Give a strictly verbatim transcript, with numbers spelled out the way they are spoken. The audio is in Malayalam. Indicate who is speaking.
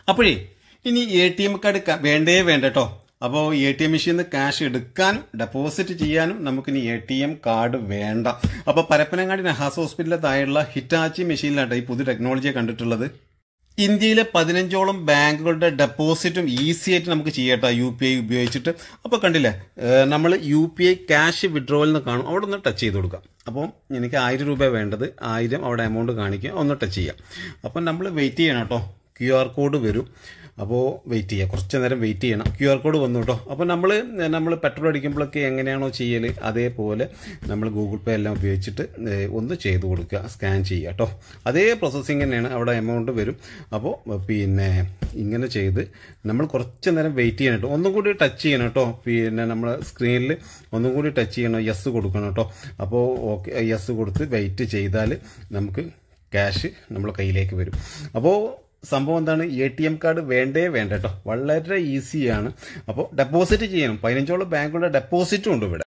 Speaker 1: അപ്പോഴേ ഇനി എ ടി എം കാർഡ് വേണ്ടേ വേണ്ട കേട്ടോ. അപ്പോൾ എ ടി എം മെഷീനിൽ നിന്ന് ക്യാഷ് എടുക്കാനും ഡെപ്പോസിറ്റ് ചെയ്യാനും നമുക്കിനി എ ടി എം കാർഡ് വേണ്ട. അപ്പോൾ പരപ്പനങ്ങാടി നഹാസ് ഹോസ്പിറ്റലിലെ താഴെയുള്ള ഹിറ്റാച്ചി മെഷീനിലാണ് ഈ പുതിയ ടെക്നോളജിയെ കണ്ടിട്ടുള്ളത്. ഇന്ത്യയിലെ പതിനഞ്ചോളം ബാങ്കുകളുടെ ഡെപ്പോസിറ്റും ഈസി ആയിട്ട് നമുക്ക് ചെയ്യട്ടോ യു പി ഐ ഉപയോഗിച്ചിട്ട്. അപ്പോൾ കണ്ടില്ലേ, നമ്മൾ U P I cash withdrawal എന്ന് കാണും, അവിടെ ഒന്ന് ടച്ച് ചെയ്ത് കൊടുക്കാം. അപ്പം എനിക്ക് ആയിരം രൂപ വേണ്ടത്, ആയിരം അവിടെ എമൗണ്ട് കാണിക്കുക, ഒന്ന് ടച്ച് ചെയ്യാം. അപ്പം നമ്മൾ വെയിറ്റ് ചെയ്യണം കേട്ടോ. ക്യു ആർ കോഡ് വരും, അപ്പോൾ വെയിറ്റ് ചെയ്യുക, കുറച്ച് നേരം വെയിറ്റ് ചെയ്യണം. ക്യു ആർ കോഡ് വന്നു കേട്ടോ. അപ്പോൾ നമ്മൾ നമ്മൾ പെട്രോൾ അടിക്കുമ്പോഴൊക്കെ എങ്ങനെയാണോ ചെയ്യൽ അതേപോലെ നമ്മൾ ഗൂഗിൾ പേ എല്ലാം ഉപയോഗിച്ചിട്ട് ഒന്ന് ചെയ്ത് കൊടുക്കുക, സ്കാൻ ചെയ്യുക കേട്ടോ. അതേ പ്രോസസ്സിങ് തന്നെയാണ്, അവിടെ എമൗണ്ട് വരും. അപ്പോൾ പിന്നെ ഇങ്ങനെ ചെയ്ത് നമ്മൾ കുറച്ച് നേരം വെയിറ്റ് ചെയ്യണം കേട്ടോ. ഒന്നും കൂടി ടച്ച് ചെയ്യണം കേട്ടോ. പിന്നെ നമ്മൾ സ്ക്രീനിൽ ഒന്നും കൂടി ടച്ച് ചെയ്യണം, യെസ് കൊടുക്കണം കേട്ടോ. അപ്പോൾ ഓക്കെ, യെസ് കൊടുത്ത് വെയിറ്റ് ചെയ്താൽ നമുക്ക് ക്യാഷ് നമ്മളെ കയ്യിലേക്ക് വരും. അപ്പോൾ സംഭവം എന്താണ്, എ ടി എം കാർഡ് വേണ്ടേ വേണ്ട കേട്ടോ. വളരെ ഈസിയാണ്. അപ്പോൾ ഡെപ്പോസിറ്റ് ചെയ്യണം, പതിനഞ്ചോളം ബാങ്കുകളുടെ ഡെപ്പോസിറ്റും ഉണ്ട് ഇവിടെ.